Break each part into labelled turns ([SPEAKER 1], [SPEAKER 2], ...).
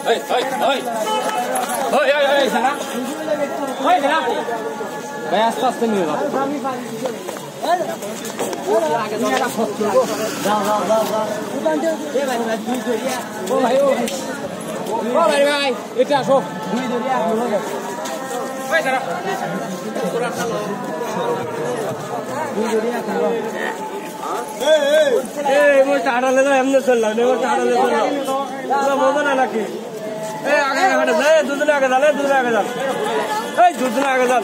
[SPEAKER 1] ভাই আস্তে আস্তে নিয়ে যাও ভাই এটা আসো টাটালে এমনি চললাম মজা না নাকি আগে দুদিন আগে যান দুদিন আগে যান এই দুদিন আগে যান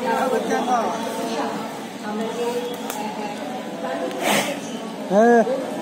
[SPEAKER 2] হ্যাঁ